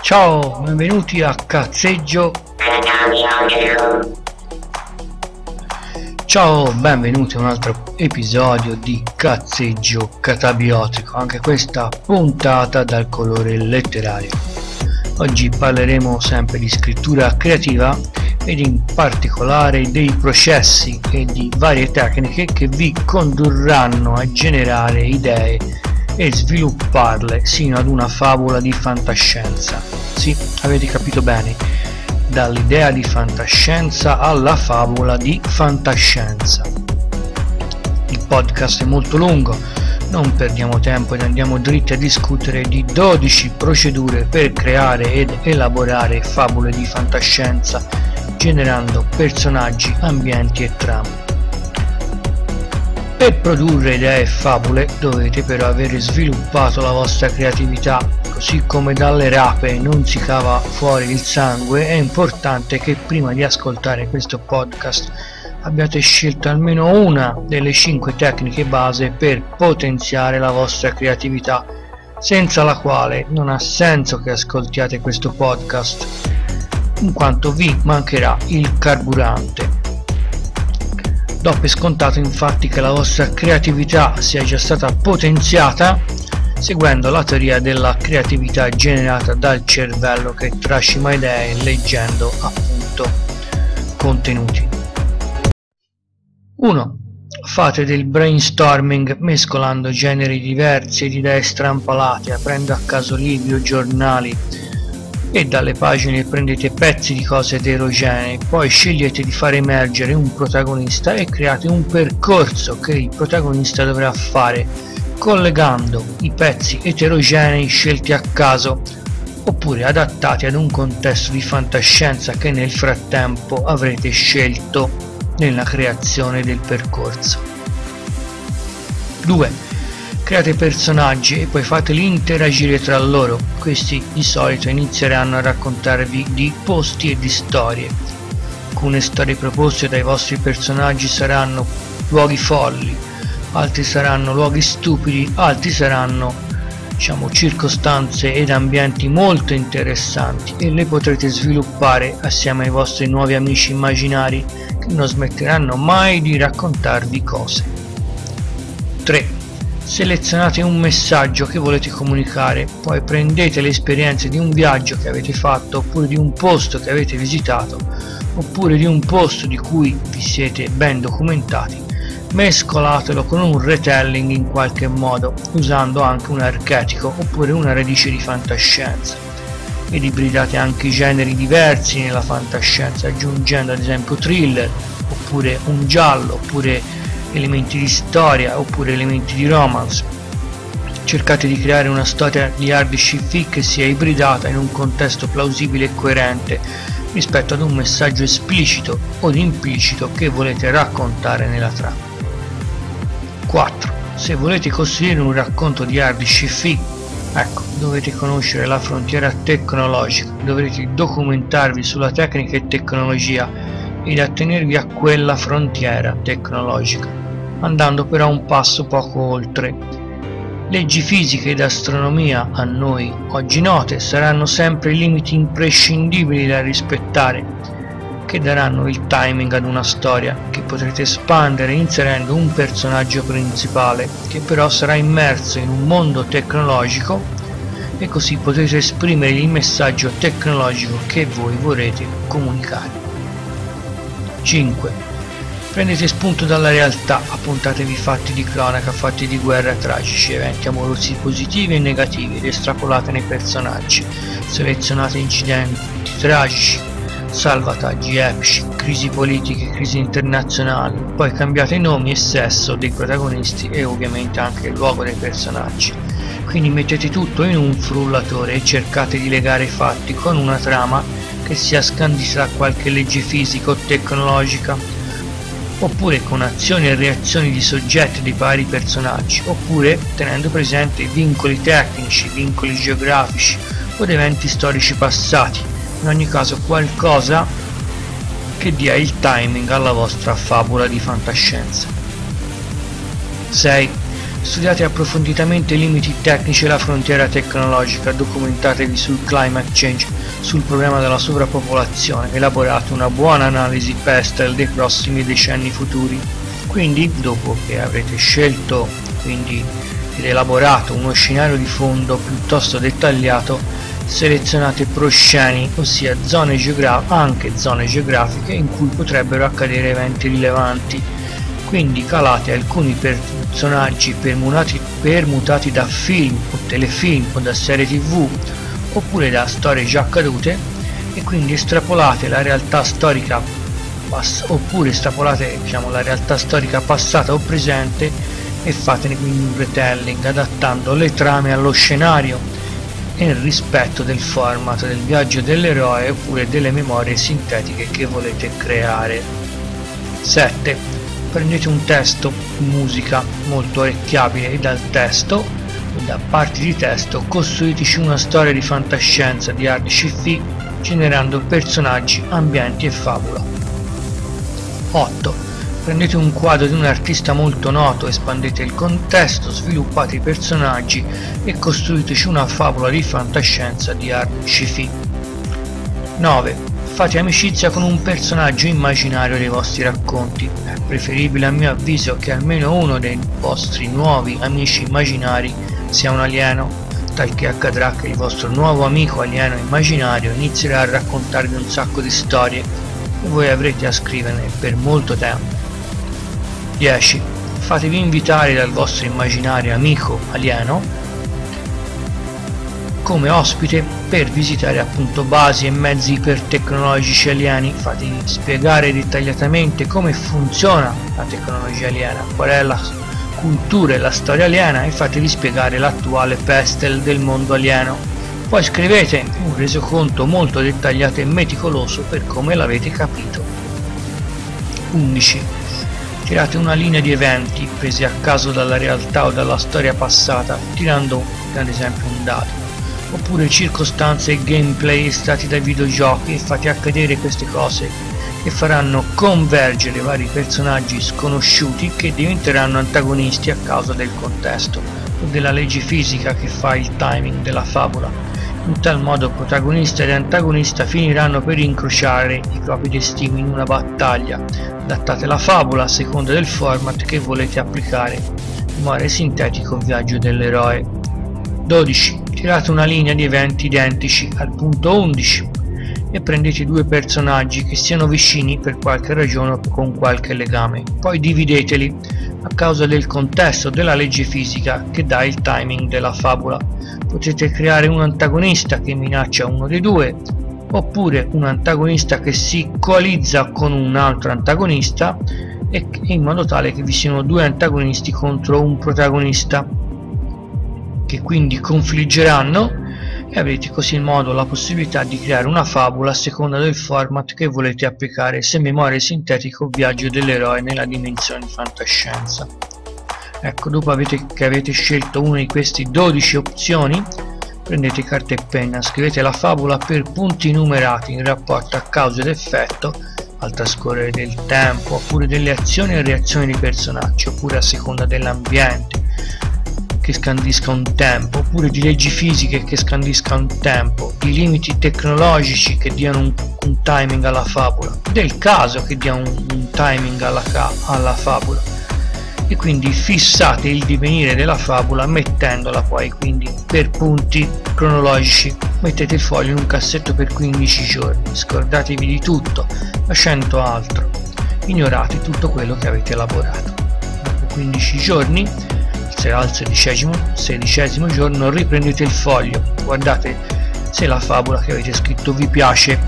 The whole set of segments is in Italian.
Ciao, benvenuti a Cazzeggio. Ciao, benvenuti a un altro episodio di Cazzeggio Catabiotico, anche questa puntata dal colore letterario. Oggi parleremo sempre di scrittura creativa ed in particolare dei processi e di varie tecniche che vi condurranno a generare idee e svilupparle sino ad una favola di fantascienza. Sì, avete capito bene, dall'idea di fantascienza alla favola di fantascienza. Il podcast è molto lungo, non perdiamo tempo ed andiamo dritti a discutere di 12 procedure per creare ed elaborare favole di fantascienza, generando personaggi, ambienti e trame. Per produrre idee e favole dovete però aver sviluppato la vostra creatività, così come dalle rape non si cava fuori il sangue. È importante che prima di ascoltare questo podcast abbiate scelto almeno una delle 5 tecniche base per potenziare la vostra creatività, senza la quale non ha senso che ascoltiate questo podcast, in quanto vi mancherà il carburante. Do per scontato infatti che la vostra creatività sia già stata potenziata seguendo la teoria della creatività generata dal cervello che trascina idee leggendo appunto contenuti. 1. Fate del brainstorming mescolando generi diversi ed idee strampalate, aprendo a caso libri o giornali e dalle pagine prendete pezzi di cose eterogenee, poi scegliete di far emergere un protagonista e create un percorso che il protagonista dovrà fare collegando i pezzi eterogenei scelti a caso oppure adattati ad un contesto di fantascienza che nel frattempo avrete scelto nella creazione del percorso. 2. Create personaggi e poi fateli interagire tra loro. Questi di solito inizieranno a raccontarvi di posti e di storie. Alcune storie proposte dai vostri personaggi saranno luoghi folli, altri saranno luoghi stupidi, altri saranno circostanze ed ambienti molto interessanti e le potrete sviluppare assieme ai vostri nuovi amici immaginari che non smetteranno mai di raccontarvi cose. 3. Selezionate un messaggio che volete comunicare, poi prendete le esperienze di un viaggio che avete fatto oppure di un posto che avete visitato oppure di un posto di cui vi siete ben documentati, mescolatelo con un retelling in qualche modo usando anche un archetipo oppure una radice di fantascienza ed ibridate anche i generi diversi nella fantascienza aggiungendo ad esempio thriller oppure un giallo oppure elementi di storia oppure elementi di romance. Cercate di creare una storia di hard sci-fi che sia ibridata in un contesto plausibile e coerente rispetto ad un messaggio esplicito o implicito che volete raccontare nella trama. 4. Se volete costruire un racconto di hard sci-fi, dovete conoscere la frontiera tecnologica, dovrete documentarvi sulla tecnica e tecnologia ed attenervi a quella frontiera tecnologica, andando però un passo poco oltre. Leggi fisiche ed astronomia a noi oggi note saranno sempre i limiti imprescindibili da rispettare, che daranno il timing ad una storia che potrete espandere inserendo un personaggio principale che però sarà immerso in un mondo tecnologico e così potrete esprimere il messaggio tecnologico che voi vorrete comunicare. 5. Prendete spunto dalla realtà, appuntatevi fatti di cronaca, fatti di guerra tragici, eventi amorosi positivi e negativi ed estrapolate nei personaggi. Selezionate incidenti tragici, salvataggi epici, crisi politiche, crisi internazionali, poi cambiate nomi e sesso dei protagonisti e ovviamente anche il luogo dei personaggi. Quindi mettete tutto in un frullatore e cercate di legare i fatti con una trama che sia scandita da qualche legge fisica o tecnologica, oppure con azioni e reazioni di soggetti dei vari personaggi, oppure tenendo presente vincoli tecnici, vincoli geografici o eventi storici passati, in ogni caso qualcosa che dia il timing alla vostra favola di fantascienza. 6. Studiate approfonditamente i limiti tecnici e la frontiera tecnologica, documentatevi sul climate change, sul problema della sovrappopolazione, elaborate una buona analisi PESTEL dei prossimi decenni futuri. Quindi, dopo che avrete scelto ed elaborato uno scenario di fondo piuttosto dettagliato, selezionate prosceni, ossia anche zone geografiche in cui potrebbero accadere eventi rilevanti. Quindi calate alcuni personaggi permutati da film o telefilm o da serie TV oppure da storie già accadute, e quindi estrapolate la realtà storica la realtà storica passata o presente e fatene quindi un retelling adattando le trame allo scenario e nel rispetto del format del viaggio dell'eroe oppure delle memorie sintetiche che volete creare. 7. Prendete un testo, musica molto orecchiabile, e dal testo e da parti di testo costruiteci una storia di fantascienza di hard sci-fi generando personaggi, ambienti e fabula. 8. Prendete un quadro di un artista molto noto, espandete il contesto, sviluppate i personaggi e costruiteci una favola di fantascienza di hard sci-fi. 9. Fate amicizia con un personaggio immaginario dei vostri racconti. È preferibile a mio avviso che almeno uno dei vostri nuovi amici immaginari sia un alieno, talché accadrà che il vostro nuovo amico alieno immaginario inizierà a raccontarvi un sacco di storie e voi avrete a scriverne per molto tempo. 10. Fatevi invitare dal vostro immaginario amico alieno come ospite per visitare appunto basi e mezzi ipertecnologici alieni. Fatevi spiegare dettagliatamente come funziona la tecnologia aliena, qual è la cultura e la storia aliena, e fatevi spiegare l'attuale PESTEL del mondo alieno. Poi scrivete un resoconto molto dettagliato e meticoloso per come l'avete capito. 11. Tirate una linea di eventi presi a caso dalla realtà o dalla storia passata, tirando ad esempio un dato, oppure circostanze e gameplay estratti dai videogiochi, e fate accadere queste cose che faranno convergere vari personaggi sconosciuti che diventeranno antagonisti a causa del contesto o della legge fisica che fa il timing della favola. In tal modo protagonista ed antagonista finiranno per incrociare i propri destini in una battaglia. Adattate la favola a seconda del format che volete applicare. Memoria sintetico, viaggio dell'eroe. 12. Tirate una linea di eventi identici al punto 11 e prendete due personaggi che siano vicini per qualche ragione o con qualche legame. Poi divideteli a causa del contesto della legge fisica che dà il timing della favola. Potete creare un antagonista che minaccia uno dei due, oppure un antagonista che si coalizza con un altro antagonista, e in modo tale che vi siano due antagonisti contro un protagonista che quindi confliggeranno, e avrete così in modo la possibilità di creare una favola a seconda del format che volete applicare, se memoria sintetica o viaggio dell'eroe nella dimensione di fantascienza. Ecco, dopo che avete scelto una di queste 12 opzioni, prendete carta e penna, scrivete la favola per punti numerati in rapporto a causa ed effetto al trascorrere del tempo, oppure delle azioni e reazioni dei personaggi, oppure a seconda dell'ambiente che scandisca un tempo, oppure di leggi fisiche che scandisca un tempo, di limiti tecnologici che diano un timing alla favola, del caso che dia un timing alla favola, e quindi fissate il divenire della favola mettendola poi quindi per punti cronologici. Mettete il foglio in un cassetto per 15 giorni, scordatevi di tutto, facendo altro, ignorate tutto quello che avete elaborato. Dopo 15 giorni, al 16° giorno, riprendete il foglio, guardate se la favola che avete scritto vi piace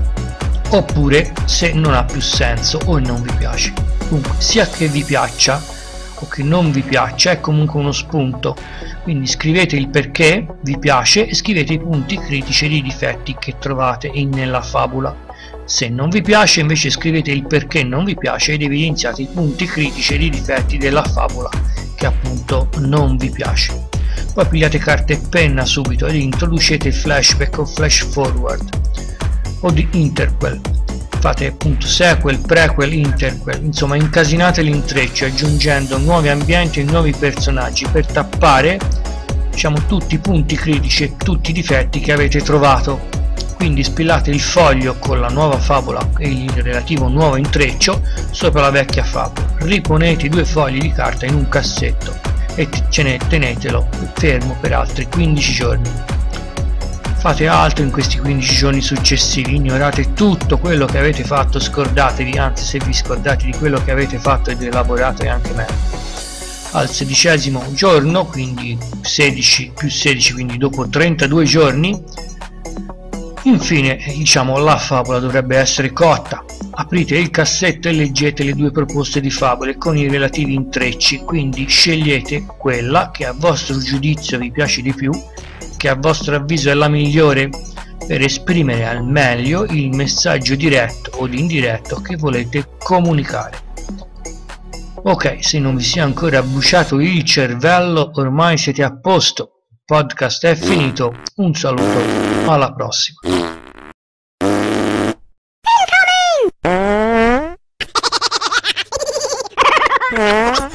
oppure se non ha più senso o non vi piace. Comunque, sia che vi piaccia o che non vi piaccia, è comunque uno spunto, quindi scrivete il perché vi piace e scrivete i punti critici e i difetti che trovate nella favola. Se non vi piace, invece, scrivete il perché non vi piace ed evidenziate i punti critici e i difetti della favola che appunto non vi piace. Poi pigliate carta e penna subito ed introducete il flashback o flash forward o di interquel. fate appunto sequel, prequel, interquel, insomma incasinate l'intreccio aggiungendo nuovi ambienti e nuovi personaggi per tappare, diciamo, tutti i punti critici e tutti i difetti che avete trovato. Quindi spillate il foglio con la nuova favola e il relativo nuovo intreccio sopra la vecchia favola, riponete i 2 fogli di carta in un cassetto e tenetelo fermo per altri 15 giorni. Fate altro in questi 15 giorni successivi, ignorate tutto quello che avete fatto, scordatevi, anzi se vi scordate di quello che avete fatto ed elaborato è anche meglio. Al 16° giorno, quindi 16 più 16, quindi dopo 32 giorni, infine, diciamo, la favola dovrebbe essere cotta. Aprite il cassetto e leggete le 2 proposte di favole con i relativi intrecci, quindi scegliete quella che a vostro giudizio vi piace di più, che a vostro avviso è la migliore per esprimere al meglio il messaggio diretto o indiretto che volete comunicare. Ok, se non vi sia ancora bruciato il cervello, ormai siete a posto. Il podcast è finito, un saluto, alla prossima. Incoming!